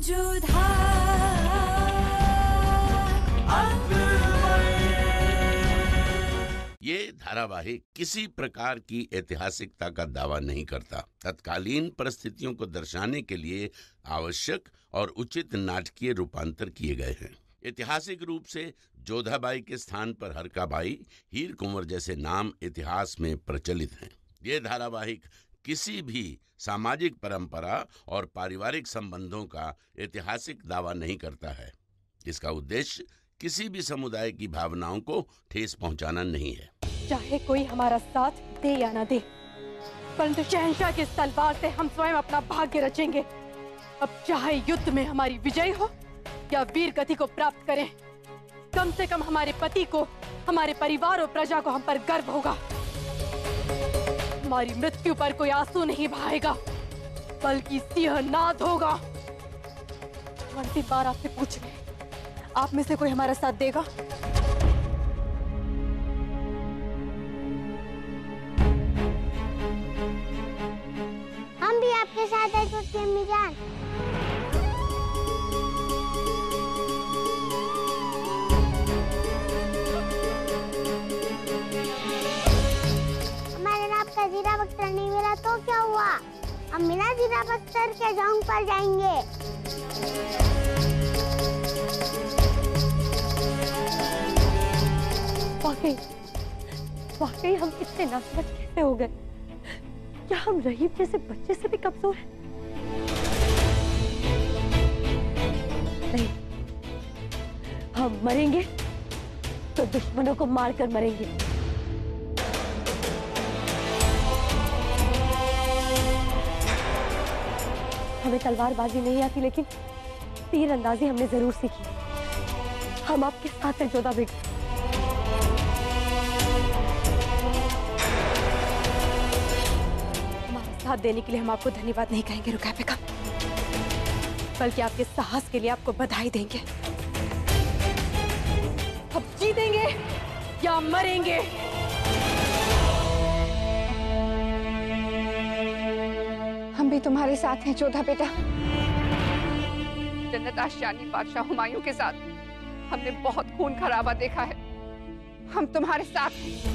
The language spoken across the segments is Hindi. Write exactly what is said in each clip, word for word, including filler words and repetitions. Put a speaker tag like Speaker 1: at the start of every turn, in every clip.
Speaker 1: जोधा
Speaker 2: ये धारावाहिक किसी प्रकार की ऐतिहासिकता का दावा नहीं करता। तत्कालीन परिस्थितियों को दर्शाने के लिए आवश्यक और उचित नाटकीय रूपांतर किए गए हैं। ऐतिहासिक रूप से जोधाबाई के स्थान पर हरकाबाई, हीर कुंवर जैसे नाम इतिहास में प्रचलित हैं। ये धारावाहिक किसी भी सामाजिक परंपरा और पारिवारिक संबंधों का ऐतिहासिक दावा नहीं करता है। इसका उद्देश्य किसी भी समुदाय की भावनाओं को ठेस पहुंचाना नहीं है।
Speaker 3: चाहे कोई हमारा साथ दे या ना दे, परंतु शहंशाह की तलवार से हम स्वयं अपना भाग्य रचेंगे। अब चाहे युद्ध में हमारी विजय हो या वीर गति को प्राप्त करें, कम से कम हमारे पति को, हमारे परिवार और प्रजा को हम पर गर्व होगा। हमारी मृत्यु पर कोई आंसू नहीं बहाएगा, बल्कि सिंहनाद होगा। अंतिम बार आपसे पूछ रहे, आप में से कोई हमारा साथ देगा?
Speaker 4: हम भी आपके साथ हैं छोटी अम्मी जान। हमारे नाम का जीरा बख्तर नहीं मिला तो क्या हुआ? हम बिना जीरा बख्तर के जंग पर जाएंगे।
Speaker 3: वाकई वाकई हम इतने नासमझ कैसे हो गए? क्या हम रहीम जैसे बच्चे से भी कमजोर हैं? नहीं, हम मरेंगे तो दुश्मनों को मारकर मरेंगे। हमें तलवारबाजी नहीं आती, लेकिन तीर अंदाजी हमने जरूर सीखी। हम आपके साथ हैं जोधा बेगम। साथ देने के लिए हम आपको धन्यवाद नहीं कहेंगे रुकैया बेगम, बल्कि आपके साहस के लिए आपको बधाई देंगे। अब जीतेंगे या मरेंगे।
Speaker 5: हम भी तुम्हारे साथ हैं जोधा बेटा।
Speaker 6: जन्नत आशियानी बादशाह हुमायूं के साथ हमने बहुत खून खराबा देखा है। हम तुम्हारे साथ हैं।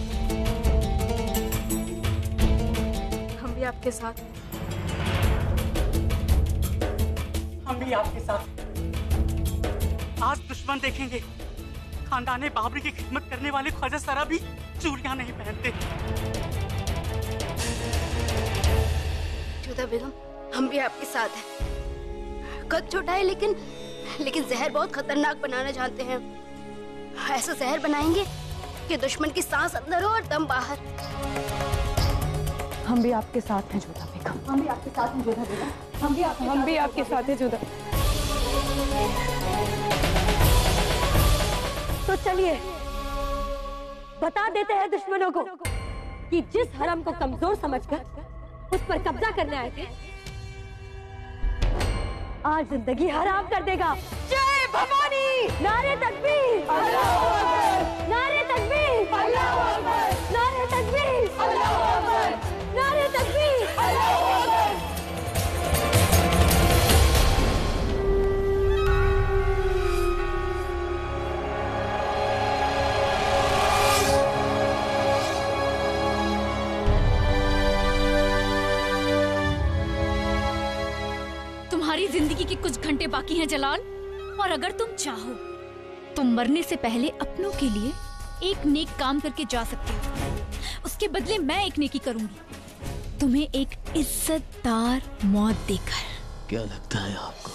Speaker 3: आपके साथ
Speaker 7: हम भी आपके साथ। आज दुश्मन देखेंगे, खानदाने बाबरी की खिदमत करने वाले ख्वाजा सरा भी चूड़ियां नहीं पहनते।
Speaker 8: जोधा बेगम, हम भी आपके साथ हैं। कद छोटा है, लेकिन लेकिन जहर बहुत खतरनाक बनाना जानते हैं। ऐसा जहर बनाएंगे कि दुश्मन की सांस अंदर हो और दम बाहर।
Speaker 3: हम भी आपके साथ हैं जोधा बेगम।
Speaker 5: हम भी आपके साथ हैं जोधा बेगम।
Speaker 3: हम भी आपके हम भी आपके साथ हैं जोधा। तो चलिए बता देते हैं दुश्मनों को कि जिस हरम को कमजोर समझकर उस पर कब्जा करने आए थे, आज जिंदगी हराम कर देगा। जय भवानी! नारे तकबीर! अल्लाहू अकबर! नारे तकबीर! अल्लाहू अकबर! नारे तकबीर! अल्लाहू अकबर! नारे तकबीर! अल्लाहू अकबर!
Speaker 9: तुम्हारी जिंदगी के कुछ घंटे बाकी हैं जलाल, और अगर तुम चाहो तो मरने से पहले अपनों के लिए एक नेक काम करके जा सकते हो। उसके बदले मैं एक नेकी करूंगी, तुम्हें एक इज्जतदार मौत देकर।
Speaker 10: क्या लगता है आपको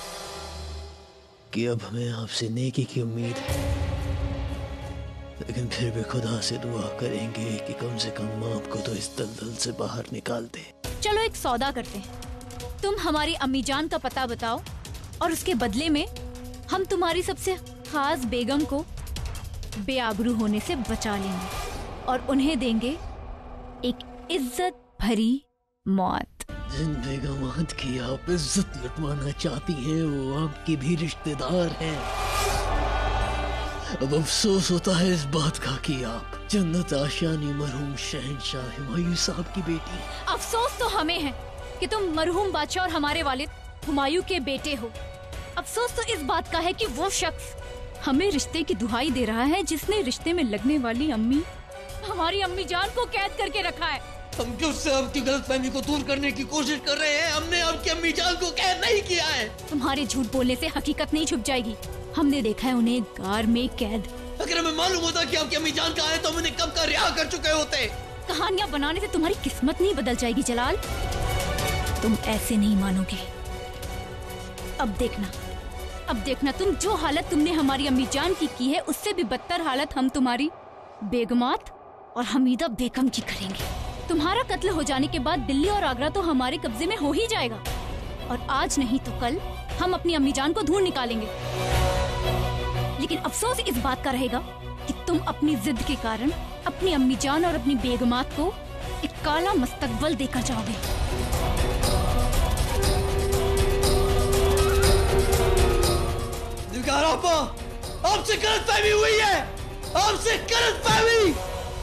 Speaker 10: कि अब हमें आपसे नेकी की उम्मीद है? लेकिन फिर भी खुदा से दुआ करेंगे कि कम से कम आपको तो इस दलदल से बाहर निकाल दे।
Speaker 9: चलो एक सौदा करते हैं, तुम हमारी अम्मी जान का पता बताओ और उसके बदले में हम तुम्हारी सबसे खास बेगम को बेआबरू होने से बचा लेंगे और उन्हें देंगे एक इज्जत भरी मौत।
Speaker 10: जिन बेगमात की आप इज्जत लुटवाना चाहती हैं वो आपके भी रिश्तेदार हैं। अब अफसोस होता है इस बात का कि आप जन्नत आशियानी मरहूम शहंशाह हुमायूं साहब की बेटी।
Speaker 9: अफसोस तो हमें है कि तुम मरहूम बादशाह और हमारे वालिद हुमायूं के बेटे हो, अफसोस तो इस बात का है कि वो शख्स हमें रिश्ते की दुहाई दे रहा है जिसने रिश्ते में लगने वाली अम्मी, हमारी अम्मी जान को कैद करके रखा है।
Speaker 10: हम क्यों से आपकी गलतफहमी को दूर करने की कोशिश कर रहे हैं? हमने आपकी अम्मी जान को कैद नहीं किया है।
Speaker 9: तुम्हारे झूठ बोलने से हकीकत नहीं छुप जाएगी। हमने देखा है उन्हें गार में कैद।
Speaker 10: अगर हमें मालूम होता कि आपकी अम्मी जान कहाँ है तो हम उन्हें कब का रिहा कर चुके होते।
Speaker 9: कहानियाँ बनाने से तुम्हारी किस्मत नहीं बदल जाएगी जलाल, तुम ऐसे नहीं मानोगे। अब देखना, अब देखना तुम जो हालत तुमने हमारी अम्मी जान की की है उससे भी बदतर हालत हम तुम्हारी बेगमात और हमीदा बेगम की करेंगे। तुम्हारा कत्ल हो जाने के बाद दिल्ली और आगरा तो हमारे कब्जे में हो ही जाएगा, और आज नहीं तो कल हम अपनी अम्मी जान को ढूंढ निकालेंगे। लेकिन अफसोस इस बात का रहेगा कि तुम अपनी जिद के कारण अपनी अम्मी जान और अपनी बेगमात को एक काला मुस्तकबल देकर जाओगे।
Speaker 10: आपा, आपसे गलतफहमी हुई है, आपसे गलतफहमी।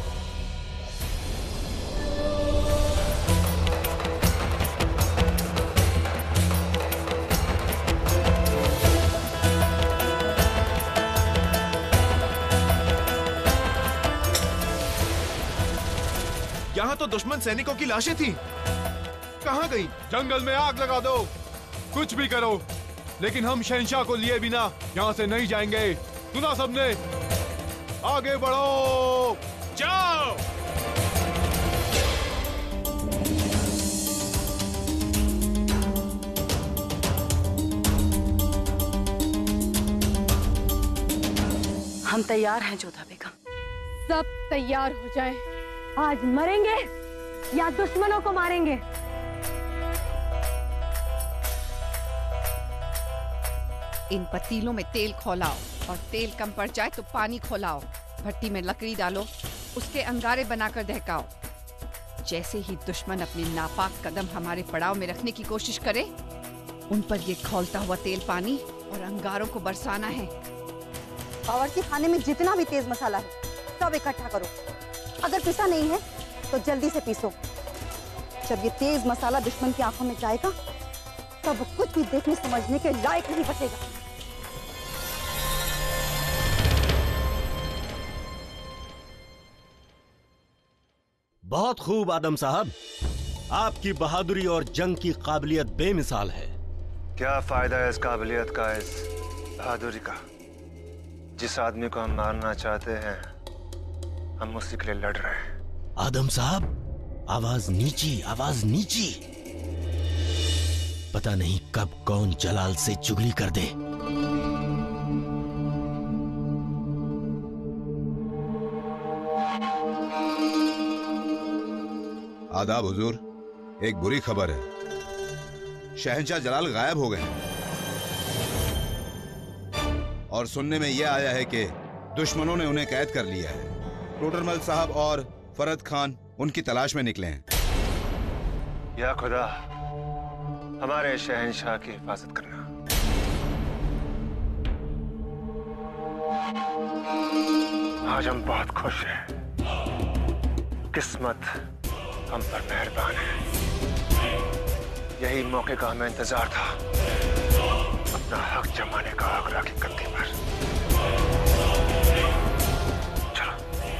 Speaker 1: यहाँ तो दुश्मन सैनिकों की लाशें थी, कहाँ गई? जंगल में आग लगा दो, कुछ भी करो, लेकिन हम शहंशाह को लिए बिना यहाँ से नहीं जाएंगे। सुना सबने? आगे बढ़ो, जाओ।
Speaker 6: हम तैयार हैं जोधा बेगम।
Speaker 3: सब तैयार हो जाएं। आज मरेंगे या दुश्मनों को मारेंगे।
Speaker 6: इन पतीलों में तेल खौलाओ और तेल कम पड़ जाए तो पानी खौलाओ। भट्टी में लकड़ी डालो, उसके अंगारे बनाकर दहकाओ। जैसे ही दुश्मन अपने नापाक कदम हमारे पड़ाव में रखने की कोशिश करे, उन पर ये खौलता हुआ तेल पानी और अंगारों को बरसाना है।
Speaker 11: बावर्ची खाने में जितना भी तेज मसाला है सब इकट्ठा करो। अगर पिसा नहीं है तो जल्दी से पीसो। जब ये तेज मसाला दुश्मन की आंखों में जाएगा तब कुछ भी देखने समझने के लायक नहीं बचेगा।
Speaker 12: बहुत खूब आदम साहब, आपकी बहादुरी और जंग की काबिलियत बेमिसाल है।
Speaker 13: क्या फायदा है इस काबिलियत का, इस बहादुरी का? जिस आदमी को हम मारना चाहते हैं हम उसी के लिए लड़ रहे हैं।
Speaker 12: आदम साहब, आवाज नीची, आवाज नीची। पता नहीं कब कौन जलाल से चुगली कर दे।
Speaker 14: आदाब हुजूर, एक बुरी खबर है। शहंशाह जलाल गायब हो गए हैं और सुनने में यह आया है कि दुश्मनों ने उन्हें कैद कर लिया है। टोडरमल साहब और फरद खान उनकी तलाश में निकले हैं।
Speaker 13: या खुदा, हमारे शहंशाह की हिफाजत करना। आज हम बहुत खुश हैं। किस्मत हम पर मेहरबान है। यही मौके का हमें इंतजार था, अपना हक जमाने का आगरा की कंधी पर। चलो।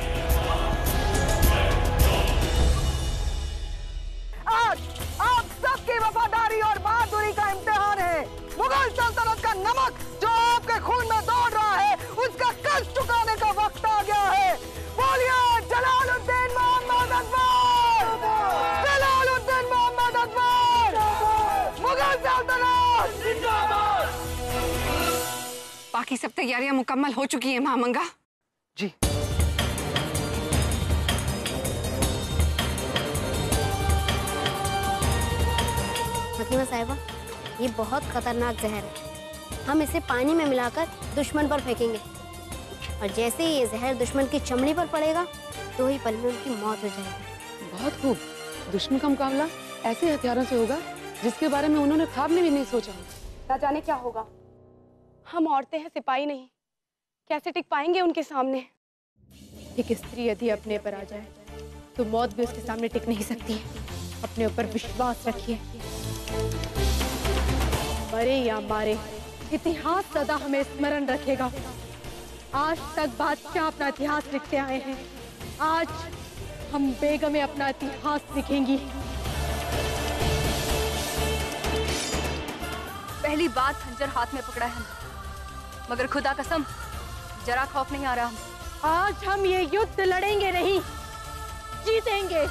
Speaker 11: आज आप सबकी वफादारी और बहादुरी का इम्तिहान है। मुगल सल्तनत का नमक जो आपके खून में दौड़ रहा है, उसका कर्ज चुकाने का वक्त आ गया है। बोलिए जलालुद्दीन मोहम्मद अकबर, जलालुद्दीन मोहम्मद अकबर, मुगल सल्तनत जिंदाबाद।
Speaker 6: बाकी सब तैयारियां मुकम्मल हो चुकी हैं महामंगा
Speaker 13: जी।
Speaker 4: हकीमा साहिबा, ये बहुत खतरनाक जहर है। हम इसे पानी में मिलाकर दुश्मन पर फेंकेंगे और जैसे ही ये जहर दुश्मन की चमड़ी पर पड़ेगा तो ही पल में उनकी मौत हो जाएगी।
Speaker 15: बहुत खूब। दुश्मन का मुकाबला ऐसे हथियारों से होगा जिसके बारे में उन्होंने ख्वाब में भी नहीं सोचा।
Speaker 3: ना जाने क्या होगा। हम औरतें हैं, सिपाही नहीं। कैसे टिक पाएंगे उनके सामने? एक स्त्री यदि अपने पर आ जाए तो मौत भी उसके सामने टिक नहीं सकती है। अपने ऊपर विश्वास रखिए। मरे या मारे, इतिहास सदा हमें स्मरण रखेगा। आज तक बादशाह अपना इतिहास लिखते आए हैं, आज हम बेगमें अपना इतिहास लिखेंगी।
Speaker 16: पहली बात खंजर हाथ में पकड़ा है, मगर खुदा कसम जरा खौफ नहीं आ रहा।
Speaker 3: आज हम ये युद्ध लड़ेंगे नहीं, जीतेंगे।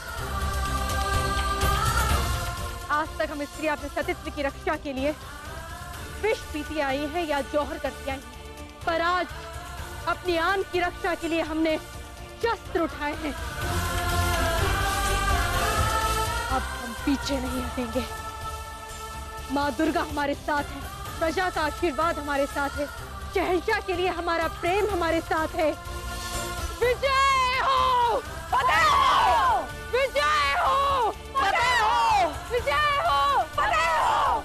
Speaker 3: आज तक हम स्त्री अपने सतीत्व की रक्षा के लिए विष पीती आई है या जौहर करती आई है, पर आज अपनी आन की रक्षा के लिए हमने शस्त्र उठाए हैं। अब हम पीछे नहीं हटेंगे। माँ दुर्गा हमारे साथ है, प्रजा का आशीर्वाद हमारे साथ है, शहंशाह के लिए हमारा प्रेम हमारे साथ है। विजय हो! फतेह हो! विजय हो! फतेह हो! विजय हो! फतेह हो!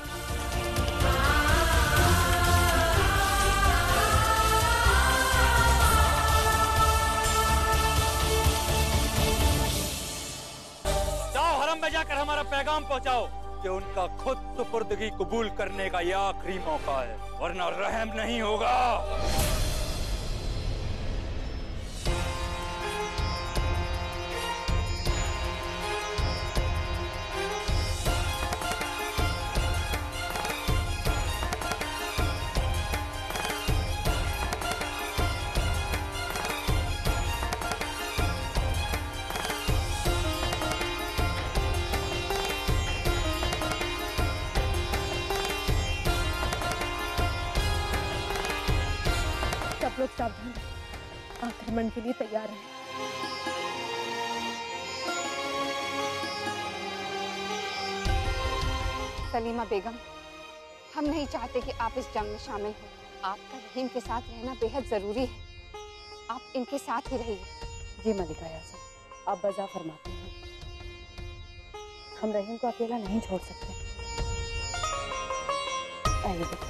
Speaker 17: जाओ हरम में जाकर हमारा पैगाम पहुंचाओ कि उनका खुद सुपुर्दगी कबूल करने का यह आखिरी मौका है, वरना रहम नहीं होगा।
Speaker 3: लोग सावधान, आक्रमण के लिए तैयार हैं।
Speaker 6: सलीमा बेगम, हम नहीं चाहते कि आप इस जंग में शामिल हो। आपका रहीम के साथ रहना बेहद जरूरी है, आप इनके साथ ही रहिए।
Speaker 3: जी मलिका यासमीन, आप बजा फरमाते हैं, हम रहीम को अकेला नहीं छोड़ सकते। आइए बेटा।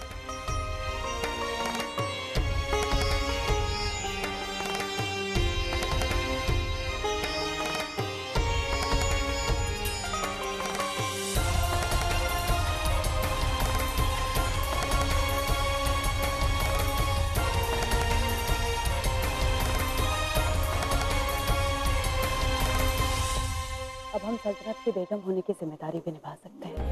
Speaker 3: अब हम सल्तनत के बेगम होने की जिम्मेदारी भी निभा सकते हैं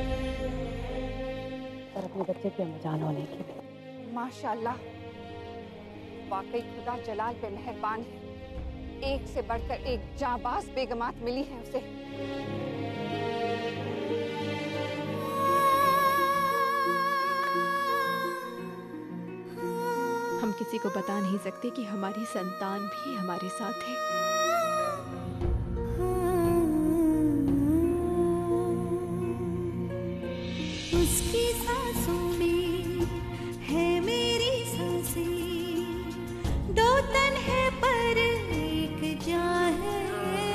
Speaker 3: और अपने बच्चे की अम्मीजान होने की भी।
Speaker 6: माशाल्लाह, वाकई खुदा जलाल पे मेहरबान है। एक से बढ़कर एक जाबाज बेगमात मिली है उसे।
Speaker 18: हम किसी को बता नहीं सकते कि हमारी संतान भी हमारे साथ है।
Speaker 19: उसकी सांसों में है मेरी सांसें, दो तन है पर एक जान है।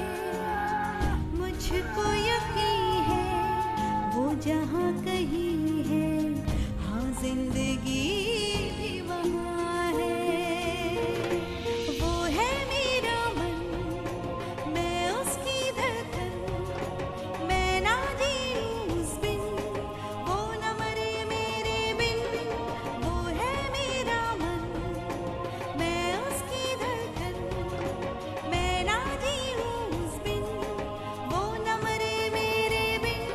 Speaker 19: मुझको यकीन है वो जहाँ कहीं है, हाँ जिंदगी भी वहाँ है। वो है मेरा मन, मैं उसकी धड़कन, मैं ना जीऊं उस बिन, वो न मरे मेरे बिन। वो है मेरा मन, मैं उसकी धड़कन, मैं ना जीऊं उस बिन, वो न मरे मेरे बिन।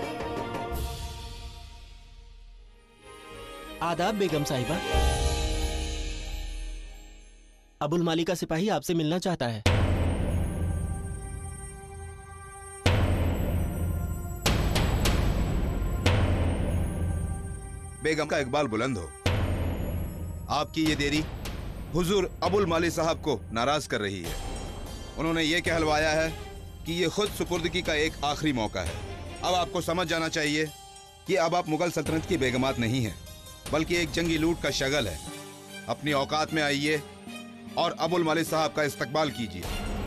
Speaker 20: आदाब बेगम साहिबा, अबुल माली का सिपाही आपसे मिलना चाहता है।
Speaker 14: बेगम का इकबाल बुलंद हो। आपकी ये देरी हुजूर अबुल माली साहब को नाराज कर रही है। उन्होंने ये कहलवाया है कि ये खुद सुपुर्दगी का एक आखिरी मौका है। अब आपको समझ जाना चाहिए कि अब आप मुगल सल्तनत की बेगमात नहीं हैं, बल्कि एक जंगी लूट का शगल है। अपनी औकात में आइए और अबुल माली साहब का इस्तकबाल कीजिए।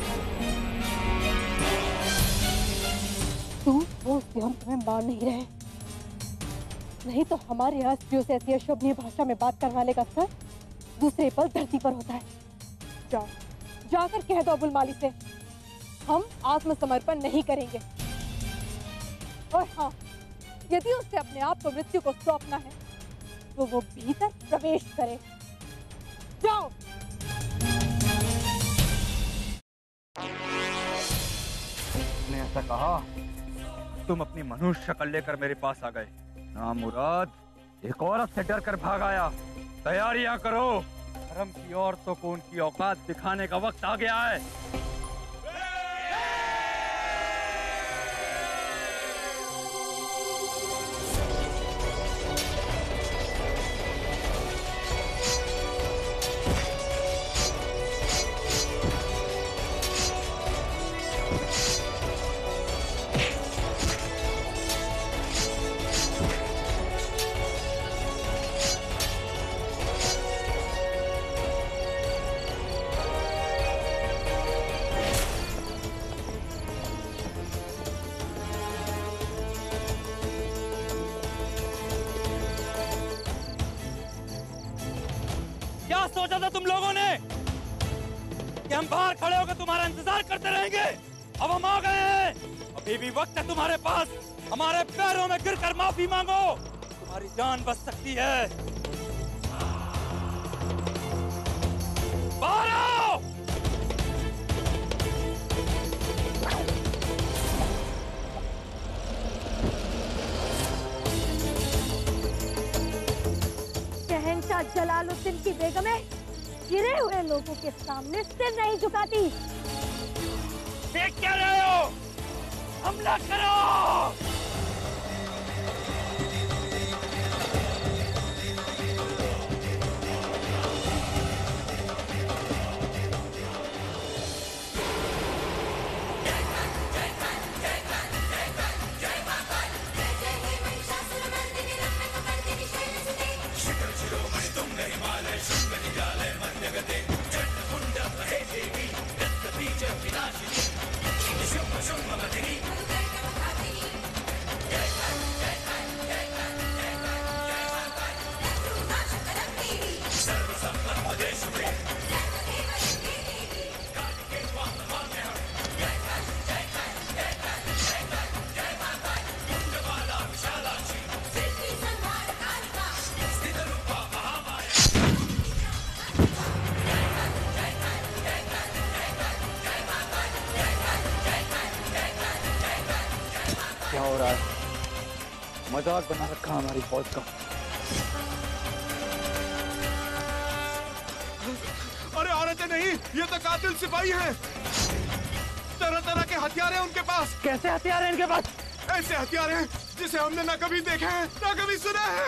Speaker 3: तू वो हम तुम्हें मार नहीं रहे, नहीं तो हमारे यहाँ स्त्रियों से ऐसी अशोभनीय भाषा में बात करने वाले का असर दूसरे पल धरती पर होता है। जाओ, जाकर कह दो अबुल माली से हम आत्मसमर्पण नहीं करेंगे, और हाँ, यदि उसे अपने आप को मृत्यु को सौंपना है तो वो भीतर प्रवेश करे। जाओ।
Speaker 17: तुमने ऐसा कहा, तुम अपनी मनुष्य शक्ल लेकर मेरे पास आ गए। नामुराद, एक औरत से डर कर भाग आया। तैयारियां करो, हरम की औरतों को उनकी औकात दिखाने का वक्त आ गया है। क्या सोचा था तुम लोगों ने कि हम बाहर खड़े होकर तुम्हारा इंतजार करते रहेंगे? अब हम आ गए हैं। अभी भी वक्त है तुम्हारे पास। हमारे पैरों में गिरकर माफी मांगो, तुम्हारी जान बच सकती है। बाहर आओ।
Speaker 3: शहंशाह जलालुद्दीन की बेगमें गिरे हुए लोगों के सामने सिर नहीं झुकाती।
Speaker 17: देख क्या रहे हो? हमला करो। क्या हो रहा है? मजाक बना रखा हमारी फौज का।
Speaker 1: अरे औरतें नहीं, ये तो कातिल सिपाही हैं। तरह तरह के हथियार हैं उनके पास।
Speaker 17: कैसे हथियार हैं इनके पास?
Speaker 1: ऐसे हथियार हैं जिसे हमने ना कभी देखा है ना कभी सुना है।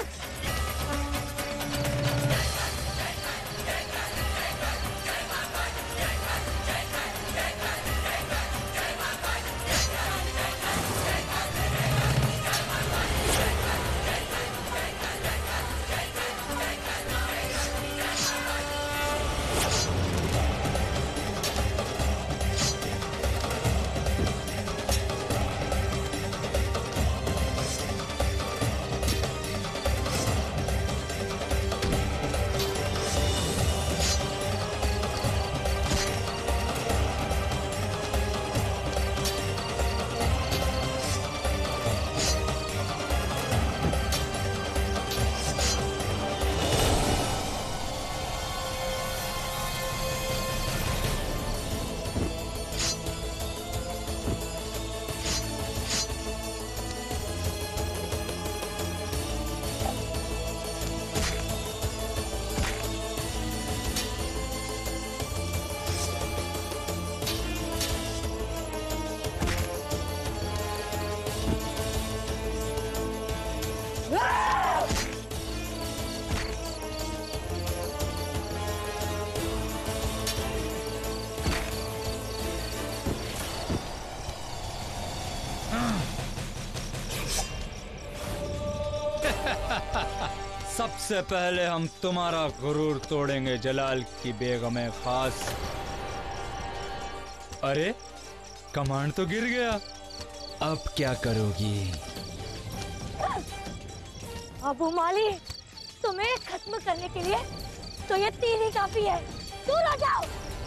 Speaker 17: सबसे पहले हम तुम्हारा गुरूर तोड़ेंगे जलाल की बेगम खास। अरे कमांड तो गिर गया, अब क्या करोगी?
Speaker 3: अबू माली, तुम्हें खत्म करने के लिए तो ये तीर ही काफी है। दूर हो जाओ।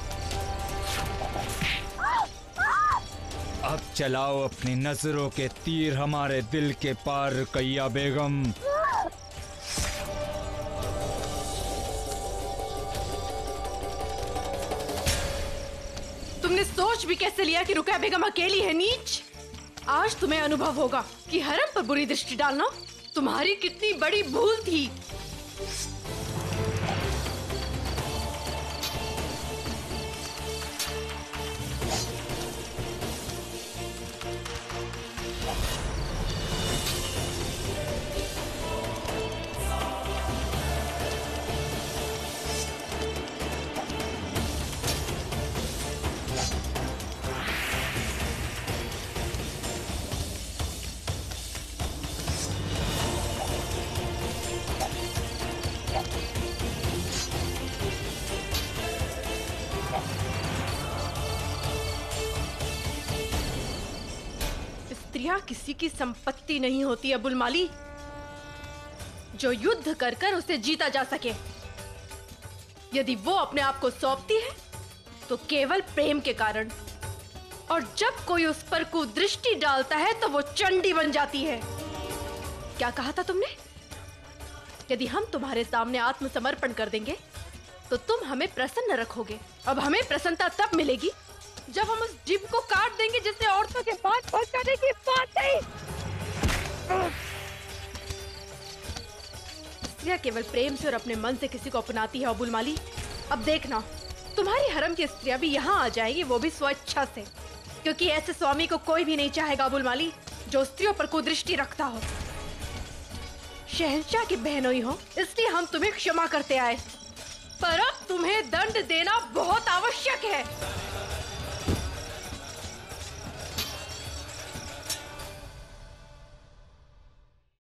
Speaker 17: अब चलाओ अपनी नजरों के तीर हमारे दिल के पार रुकैया बेगम।
Speaker 3: तुमने सोच भी कैसे लिया कि रुकैया बेगम अकेली है? नीच, आज तुम्हें अनुभव होगा कि हरम पर बुरी दृष्टि डालना तुम्हारी कितनी बड़ी भूल थी। स्त्रियां किसी की संपत्ति नहीं होती अबुल माली, जो युद्ध कर कर उसे जीता जा सके। यदि वो अपने आप को सौंपती है तो केवल प्रेम के कारण, और जब कोई उस पर कुदृष्टि डालता है तो वो चंडी बन जाती है। क्या कहा था तुमने? यदि हम तुम्हारे सामने आत्मसमर्पण कर देंगे तो तुम हमें प्रसन्न रखोगे। अब हमें प्रसन्नता तब मिलेगी जब हम उस जीभ को काट देंगे जिसने औरतों के पास पहुंचाने की बात नहीं। स्त्रियां केवल प्रेम से और अपने मन से किसी को अपनाती है अबुल माली। अब देखना, तुम्हारी हरम की स्त्रियां भी यहाँ आ जाएंगी, वो भी स्वेच्छा से, क्योंकि ऐसे स्वामी को कोई भी नहीं चाहेगा अबुल माली जो स्त्रियों पर कुदृष्टि रखता हो। शहंशाह की बहनोई हो, इसलिए हम तुम्हें क्षमा करते आए, पर अब तुम्हें दंड देना बहुत आवश्यक है।